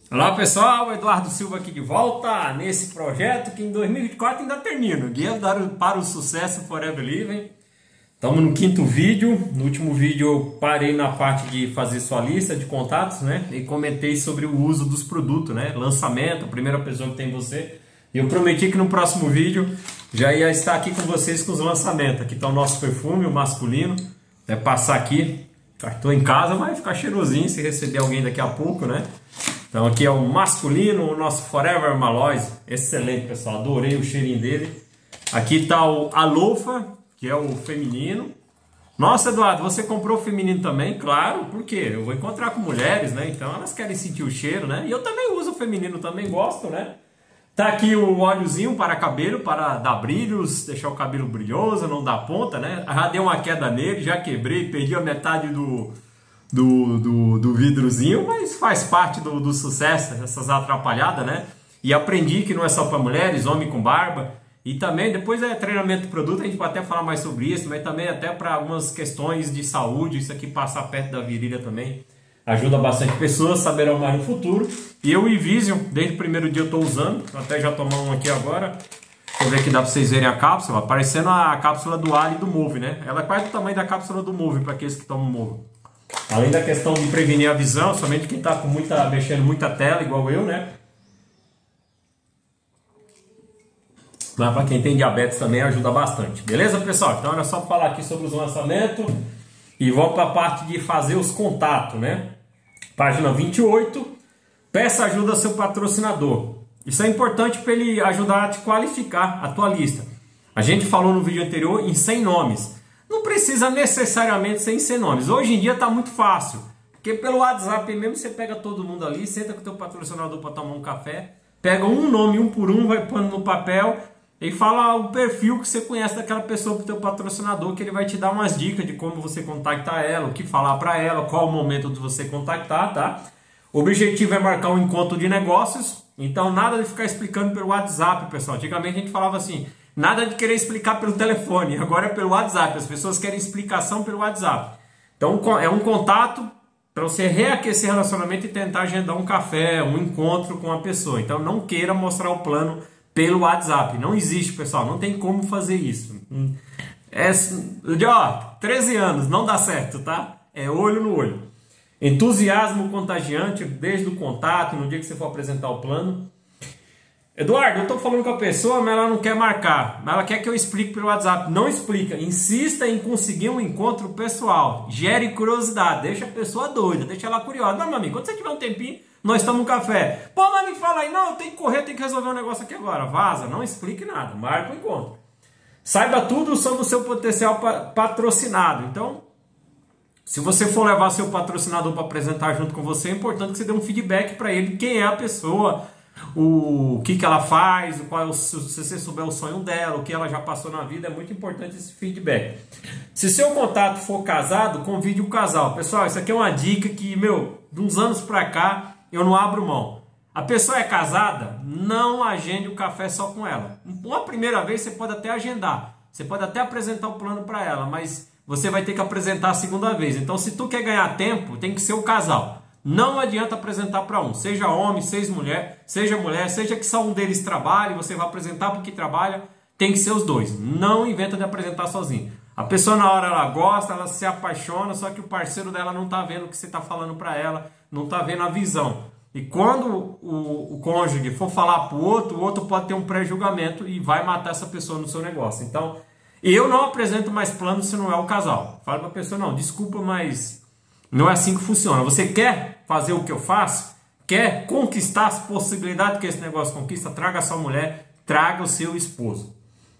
Olá pessoal, Eduardo Silva aqui de volta nesse projeto que em 2024 ainda termina. Guia para o Sucesso Forever Living. Estamos no quinto vídeo. No último vídeo eu parei na parte de fazer sua lista de contatos, né? E comentei sobre o uso dos produtos, né? Lançamento, a primeira pessoa que tem você. E eu prometi que no próximo vídeo já ia estar aqui com vocês com os lançamentos. Aqui está o nosso perfume, o masculino. É passar aqui. Estou em casa, mas vai ficar cheirosinho se receber alguém daqui a pouco, né? Então aqui é o masculino, o nosso Forever Maloise. Excelente, pessoal. Adorei o cheirinho dele. Aqui está o Alofa, que é o feminino. Nossa, Eduardo, você comprou o feminino também? Claro, porque eu vou encontrar com mulheres, né? Então elas querem sentir o cheiro, né? E eu também uso o feminino, também gosto, né? Tá aqui o óleozinho para cabelo, para dar brilhos, deixar o cabelo brilhoso, não dar ponta, né? Já dei uma queda nele, já quebrei, perdi a metade do vidrozinho, mas faz parte do sucesso, essas atrapalhadas, né? E aprendi que não é só para mulheres, homem com barba. E também, depois é treinamento de produto, a gente pode até falar mais sobre isso, mas também até para algumas questões de saúde, isso aqui passar perto da virilha também. Ajuda bastante pessoas, saberão mais no futuro. E eu, o Evision, desde o primeiro dia eu estou usando, até já tomar um aqui agora. Deixa eu ver aqui, dá para vocês verem a cápsula, parecendo a cápsula do Ali e do Move, né? Ela é quase do tamanho da cápsula do Move, para aqueles que tomam Move. Além da questão de prevenir a visão, somente quem está mexendo muita tela, igual eu, né? Mas para quem tem diabetes também ajuda bastante. Beleza, pessoal? Então era só falar aqui sobre os lançamentos. E vamos para a parte de fazer os contatos, né? Página 28. Peça ajuda ao seu patrocinador. Isso é importante para ele ajudar a te qualificar a tua lista. A gente falou no vídeo anterior em 100 nomes. Não precisa necessariamente ser em 100 nomes. Hoje em dia está muito fácil. Porque pelo WhatsApp mesmo você pega todo mundo ali, senta com o teu patrocinador para tomar um café, pega um nome, um por um, vai pondo no papel e fala o perfil que você conhece daquela pessoa para o teu patrocinador, que ele vai te dar umas dicas de como você contactar ela, o que falar para ela, qual o momento de você contactar, tá? O objetivo é marcar um encontro de negócios, então nada de ficar explicando pelo WhatsApp, pessoal. Antigamente a gente falava assim, nada de querer explicar pelo telefone, agora é pelo WhatsApp, as pessoas querem explicação pelo WhatsApp. Então é um contato para você reaquecer relacionamento e tentar agendar um café, um encontro com a pessoa. Então não queira mostrar o plano pelo WhatsApp, não existe, pessoal, não tem como fazer isso. 13 anos, não dá certo, tá? É olho no olho. Entusiasmo contagiante desde o contato, no dia que você for apresentar o plano. Eduardo, eu estou falando com a pessoa, mas ela não quer marcar, mas ela quer que eu explique pelo WhatsApp. Não explica, insista em conseguir um encontro pessoal, gere curiosidade, deixa a pessoa doida, deixa ela curiosa. Não, meu amigo, quando você tiver um tempinho, nós tomamos um café. Pô, mas me fala aí, não, eu tenho que correr, tenho que resolver um negócio aqui agora. Vaza, não explique nada, marca o encontro. Saiba tudo sobre o seu potencial patrocinado. Então, se você for levar seu patrocinador para apresentar junto com você, é importante que você dê um feedback para ele, quem é a pessoa, o que ela faz, se você souber o sonho dela, o que ela já passou na vida, é muito importante esse feedback. Se seu contato for casado, convide o casal. Pessoal, isso aqui é uma dica que, de uns anos para cá, eu não abro mão. A pessoa é casada, não agende o café só com ela. Uma primeira vez você pode até agendar, você pode até apresentar o plano para ela, mas você vai ter que apresentar a segunda vez. Então, se tu quer ganhar tempo, tem que ser o casal. Não adianta apresentar para um, seja homem, seja mulher, seja que só um deles trabalhe, você vai apresentar porque trabalha, tem que ser os dois. Não inventa de apresentar sozinho. A pessoa na hora ela gosta, ela se apaixona, só que o parceiro dela não está vendo o que você está falando para ela, não está vendo a visão. E quando o cônjuge for falar para o outro pode ter um pré-julgamento e vai matar essa pessoa no seu negócio. Então, eu não apresento mais plano se não é o casal. Fala para a pessoa, não, desculpa, mas não é assim que funciona. Você quer fazer o que eu faço? Quer conquistar as possibilidades que esse negócio conquista? Traga a sua mulher, traga o seu esposo.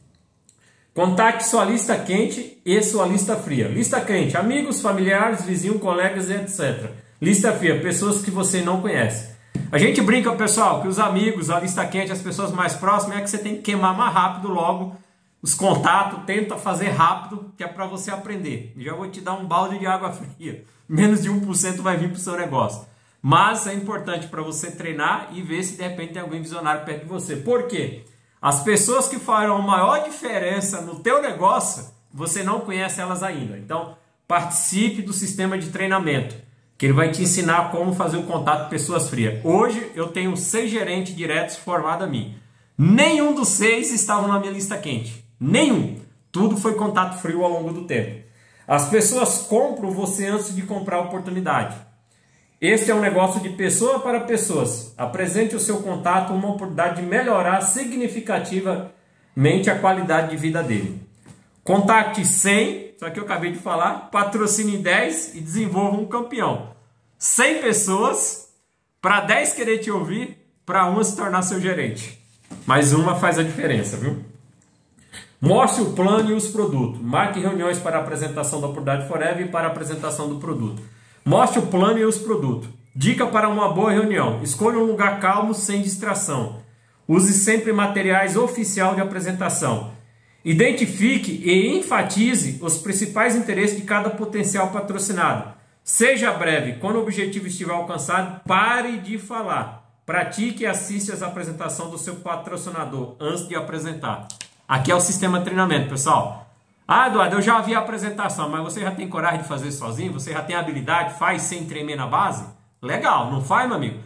Contate sua lista quente e sua lista fria. Lista quente, amigos, familiares, vizinhos, colegas e etc. Lista fria, pessoas que você não conhece. A gente brinca, pessoal, que os amigos, a lista quente, as pessoas mais próximas, é que você tem que queimar mais rápido logo os contatos, tenta fazer rápido, que é para você aprender. Já vou te dar um balde de água fria. Menos de 1% vai vir para o seu negócio. Mas é importante para você treinar e ver se de repente tem alguém visionário perto de você. Por quê? As pessoas que farão a maior diferença no teu negócio, você não conhece elas ainda. Então, participe do sistema de treinamento. que ele vai te ensinar como fazer o contato com pessoas frias. Hoje eu tenho 6 gerentes diretos formados a mim. Nenhum dos 6 estavam na minha lista quente. Nenhum. Tudo foi contato frio ao longo do tempo. As pessoas compram você antes de comprar a oportunidade. Este é um negócio de pessoa para pessoas. Apresente o seu contato uma oportunidade de melhorar significativamente a qualidade de vida dele. Contacte 100, só que eu acabei de falar, patrocine 10 e desenvolva um campeão. 100 pessoas para 10 querer te ouvir, para uma se tornar seu gerente. Mas uma faz a diferença, viu? Mostre o plano e os produtos. Marque reuniões para a apresentação da oportunidade Forever e para a apresentação do produto. Mostre o plano e os produtos. Dica para uma boa reunião. Escolha um lugar calmo, sem distração. Use sempre materiais oficiais de apresentação. Identifique e enfatize os principais interesses de cada potencial patrocinado. Seja breve. Quando o objetivo estiver alcançado, pare de falar. Pratique e assista às apresentações do seu patrocinador antes de apresentar. Aqui é o sistema de treinamento, pessoal. Ah, Eduardo, eu já vi a apresentação, mas você já tem coragem de fazer sozinho? Você já tem habilidade? Faz sem tremer na base? Legal, não faz, meu amigo?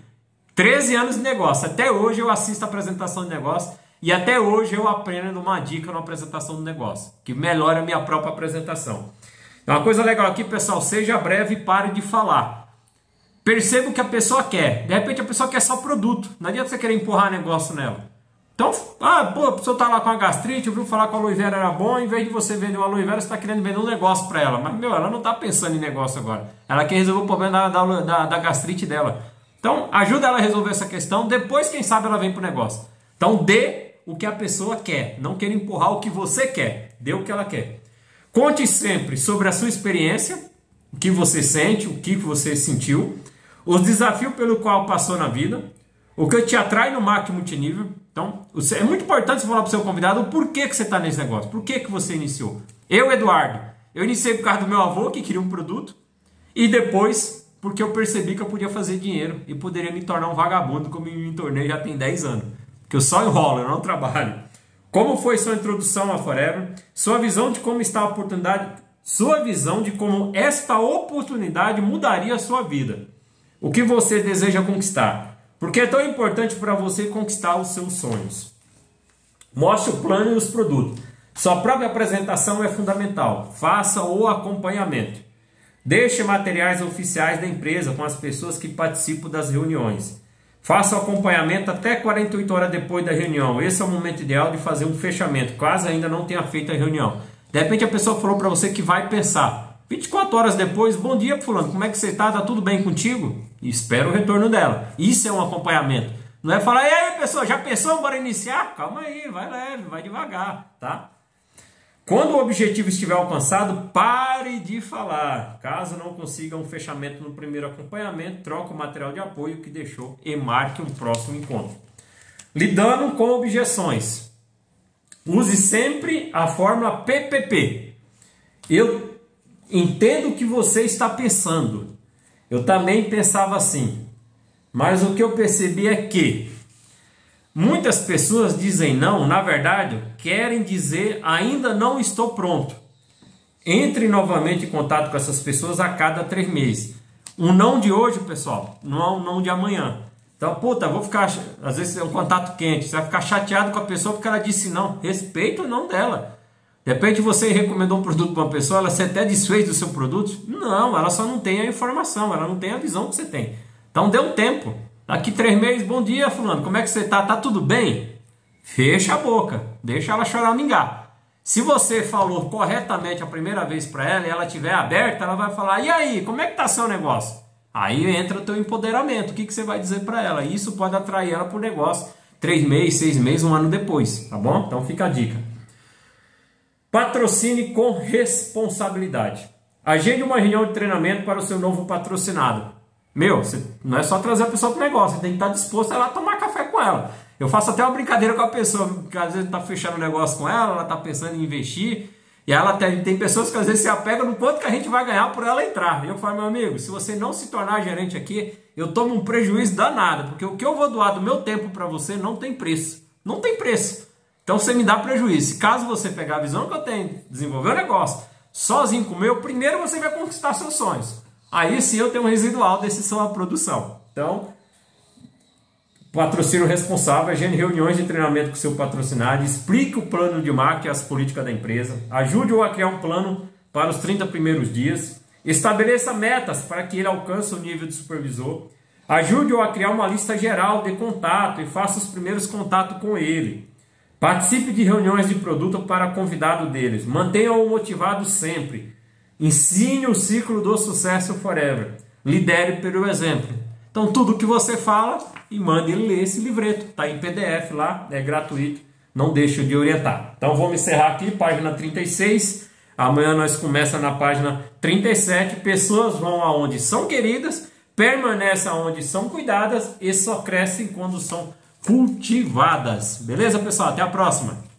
13 anos de negócio. Até hoje eu assisto a apresentação de negócio e até hoje eu aprendo uma dica na apresentação do negócio, que melhora a minha própria apresentação. Uma coisa legal aqui, pessoal, seja breve e pare de falar. Perceba o que a pessoa quer. De repente a pessoa quer só produto. Não adianta você querer empurrar negócio nela. Então, a pessoa está lá com a gastrite, ouviu falar que a aloe vera era bom, em vez de você vender uma aloe vera, você está querendo vender um negócio para ela. Mas, ela não está pensando em negócio agora. Ela quer resolver o problema da gastrite dela. Então, ajuda ela a resolver essa questão, depois, quem sabe, ela vem para o negócio. Então, dê o que a pessoa quer, não queira empurrar o que você quer. Dê o que ela quer. Conte sempre sobre a sua experiência, o que você sente, o que você sentiu, os desafios pelo qual passou na vida, o que te atrai no marketing multinível. Então, é muito importante você falar para o seu convidado o porquê que você está nesse negócio, por que você iniciou. Eu, Eduardo, eu iniciei por causa do meu avô que queria um produto e depois porque eu percebi que eu podia fazer dinheiro e poderia me tornar um vagabundo como eu me tornei já tem 10 anos. Que eu só enrolo, eu não trabalho. Como foi sua introdução à Forever? Sua visão de como está a oportunidade, sua visão de como esta oportunidade mudaria a sua vida. O que você deseja conquistar? Porque é tão importante para você conquistar os seus sonhos. Mostre o plano e os produtos. Sua própria apresentação é fundamental. Faça o acompanhamento. Deixe materiais oficiais da empresa com as pessoas que participam das reuniões. Faça o acompanhamento até 48 horas depois da reunião. Esse é o momento ideal de fazer um fechamento, caso ainda não tenha feito a reunião. De repente a pessoa falou para você que vai pensar. 24 horas depois, bom dia, fulano, como é que você está? Tá tudo bem contigo? E espera o retorno dela. Isso é um acompanhamento. Não é falar, e aí, pessoal, já pensou? Bora iniciar? Calma aí, vai leve, vai devagar, tá? Quando o objetivo estiver alcançado, pare de falar. Caso não consiga um fechamento no primeiro acompanhamento, troque o material de apoio que deixou e marque um próximo encontro. Lidando com objeções. Use sempre a fórmula PPP. Eu entendo o que você está pensando. Eu também pensava assim. Mas o que eu percebi é que muitas pessoas dizem não, na verdade, querem dizer ainda não estou pronto. Entre novamente em contato com essas pessoas a cada 3 meses. Um não de hoje, pessoal, não é um não de amanhã. Então, puta, vou ficar, às vezes é um contato quente, você vai ficar chateado com a pessoa porque ela disse não. Respeita o não dela. De repente você recomendou um produto para uma pessoa, ela se até desfez do seu produto. Não, ela só não tem a informação, ela não tem a visão que você tem. Então dê um tempo. Daqui 3 meses, bom dia, fulano, como é que você tá? Tá tudo bem? Fecha a boca, deixa ela choramingar. Se você falou corretamente a primeira vez para ela e ela estiver aberta, ela vai falar, e aí, como é que tá seu negócio? Aí entra o teu empoderamento, o que você vai dizer para ela? Isso pode atrair ela para o negócio 3 meses, 6 meses, 1 ano depois, tá bom? Então fica a dica. Patrocine com responsabilidade. Agende uma reunião de treinamento para o seu novo patrocinado. Você não é só trazer a pessoa para o negócio, você tem que estar disposto a ir lá tomar café com ela. Eu faço até uma brincadeira com a pessoa, que às vezes está fechando um negócio com ela, ela está pensando em investir, e ela tem pessoas que às vezes se apegam no quanto que a gente vai ganhar por ela entrar. E eu falo, meu amigo, se você não se tornar gerente aqui, eu tomo um prejuízo danado, porque o que eu vou doar do meu tempo para você não tem preço. Não tem preço. Então você me dá prejuízo. Caso você pegar a visão que eu tenho, desenvolver o negócio sozinho com o meu, primeiro você vai conquistar seus sonhos. Aí sim eu tenho um residual desse sua produção. Então, patrocínio responsável, agende reuniões de treinamento com o seu patrocinado, explique o plano de marketing e as políticas da empresa, ajude-o a criar um plano para os 30 primeiros dias, estabeleça metas para que ele alcance o nível de supervisor, ajude-o a criar uma lista geral de contato e faça os primeiros contatos com ele. Participe de reuniões de produto para convidado deles. Mantenha-o motivado sempre. Ensine o ciclo do sucesso forever. Lidere pelo exemplo. Então, tudo que você fala, e mande ele ler esse livreto. Está em PDF lá, é gratuito. Não deixe de orientar. Então, vamos encerrar aqui, página 36. Amanhã nós começamos na página 37. Pessoas vão aonde são queridas, permanecem aonde são cuidadas e só crescem quando são cultivadas. Beleza, pessoal? Até a próxima!